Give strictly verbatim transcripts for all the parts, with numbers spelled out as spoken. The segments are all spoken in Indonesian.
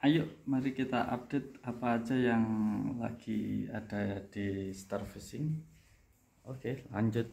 Ayo, mari kita update apa aja yang lagi ada di Star Fishing. Oke, lanjut.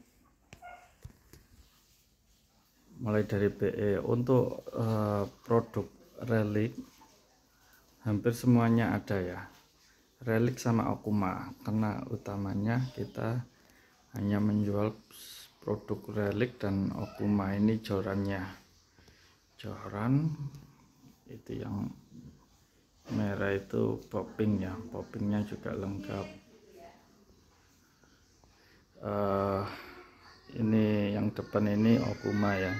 Mulai dari B E. Untuk uh, produk relik hampir semuanya ada ya. Relik sama Okuma, karena utamanya kita hanya menjual produk relik dan Okuma. Ini jorannya. Joran itu yang merah itu popping ya, poppingnya juga lengkap. Uh, ini yang depan ini Okuma ya.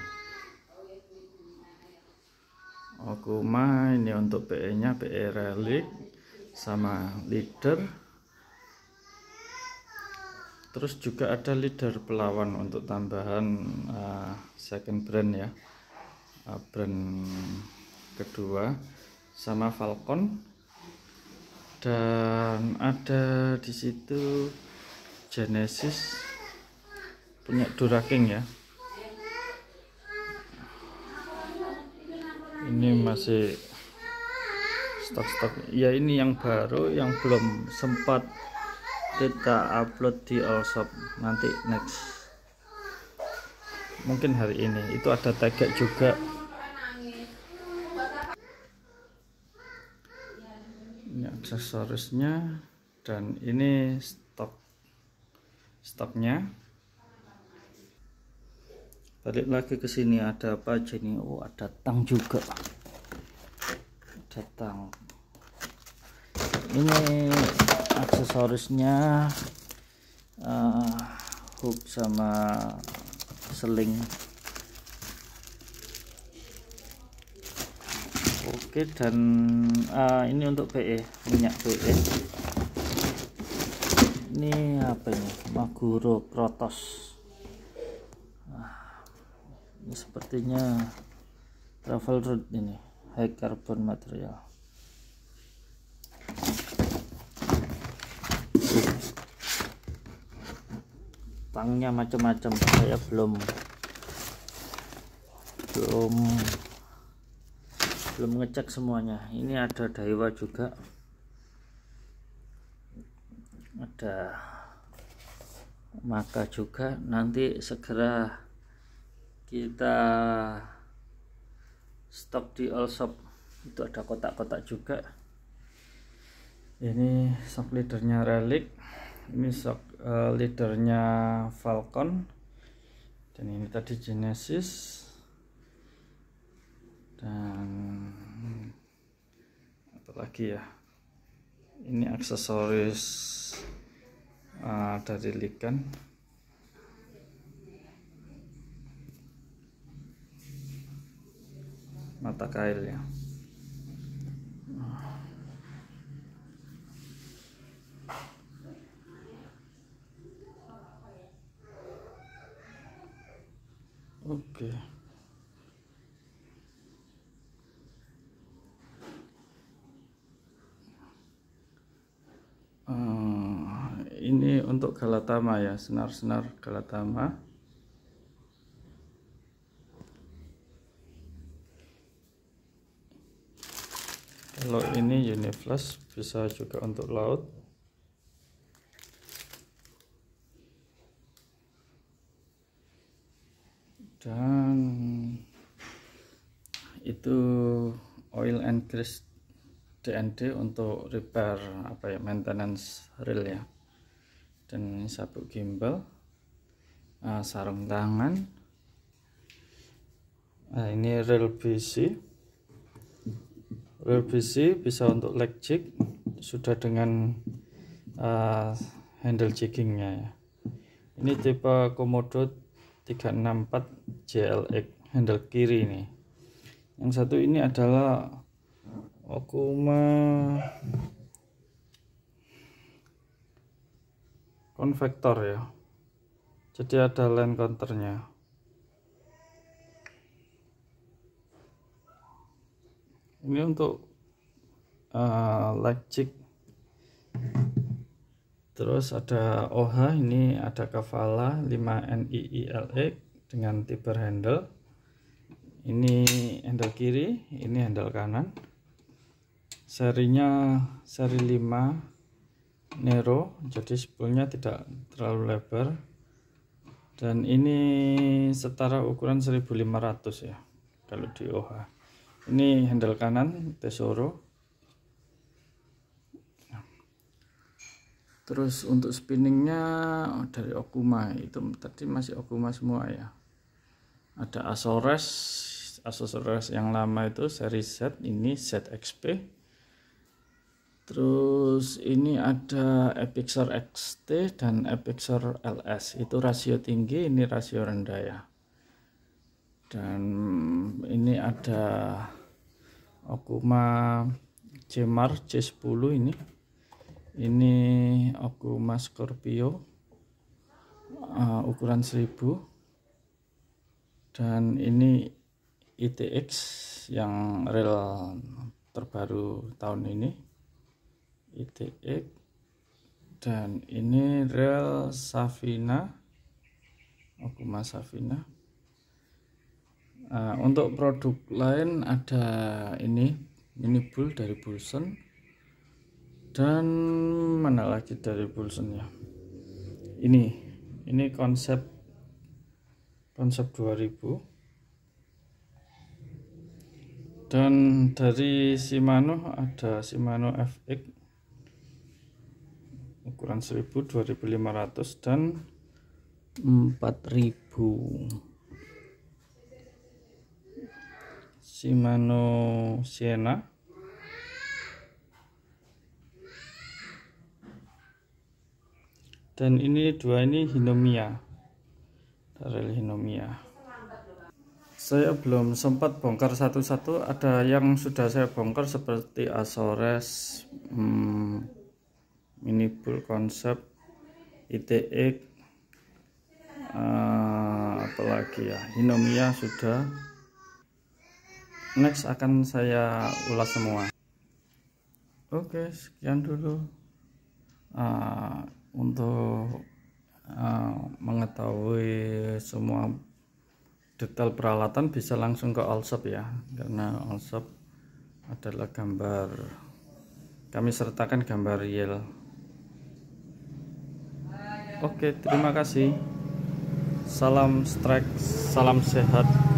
Okuma ini untuk B E nya B E relik sama leader. Terus juga ada leader pelawan untuk tambahan uh, second brand ya, uh, brand kedua, sama Falcon. Dan ada di situ Genesis punya Duraking ya. Ini masih stok-stok ya, ini yang baru yang belum sempat kita upload di Allshop, nanti next mungkin hari ini. Itu ada tegak juga. Ini aksesorisnya, dan ini stok stoknya. Balik lagi ke sini, ada apa aja nih? Oh, ada tang juga, ada tang. Ini aksesorisnya, uh, hook sama seling. Oke, dan uh, ini untuk B E, minyak B E. Ini apa ini? Maguro Protos. Nah, ini sepertinya travel route, ini high carbon material. Tangnya macam-macam, saya belum belum belum ngecek semuanya. Ini ada Daiwa juga, ada Maka juga. Nanti segera kita stok di Allshop. Itu ada kotak-kotak juga. Ini shock leadernya relik, ini shock uh, leadernya Falcon, dan ini tadi Genesis. Dan apa lagi ya, ini aksesoris uh, dari Likan. Mata kail ya. Oke. Uh, ini untuk Galatama ya, senar-senar Galatama. Kalau ini Uniflash, bisa juga untuk laut. Dan itu oil and grease D N D untuk repair apa ya, maintenance reel ya. Dan sabuk gimbal, uh, sarung tangan. Nah, ini reel B C. Reel B C bisa untuk leg jig, sudah dengan uh, handle jiggingnya ya. Ini tipe Komodo tiga enam empat J L X, handle kiri ini. Yang satu ini adalah Okuma konvektor ya, jadi ada line counternya. Ini untuk uh, leg jig. Terus ada O H, ini ada Kavala lima N I I L X dengan tiber handle. Ini handle kiri, ini handle kanan. serinya seri lima Nero, jadi spoolnya tidak terlalu lebar, dan ini setara ukuran seribu lima ratus ya kalau di O H. Ini handle kanan Tesoro. Terus untuk spinningnya dari Okuma, itu tadi masih Okuma semua ya. Ada Azores, Azores yang lama itu seri Z, ini Z X P. Terus ini ada Epixer X T dan Epixer L S, itu rasio tinggi, ini rasio rendah ya. Dan ini ada Okuma Cemar C sepuluh ini. Ini Okuma Scorpio uh, ukuran seribu. Dan ini I T X yang rel terbaru tahun ini, I T X. Dan ini rel Safina, Okuma Safina. Nah, untuk produk lain ada ini ini bull dari Bulson, dan mana lagi dari Bulson ya, ini ini konsep konsep dua ribu, dan dari Shimano ada Shimano F X ukuran seribu, dua ribu lima ratus dan empat ribu. Shimano Siena, dan ini dua ini Hinomiya, rel Hinomiya. Saya belum sempat bongkar satu-satu, ada yang sudah saya bongkar seperti Azores, hmm, Mini Bull Concept, I T X, uh, apalagi ya, Hinomiya sudah. Next akan saya ulas semua. Oke, sekian dulu uh, untuk uh, mengetahui semua detail peralatan bisa langsung ke Allshop ya, karena Allshop adalah gambar, kami sertakan gambar real. Oke, terima kasih. Salam strike, salam sehat.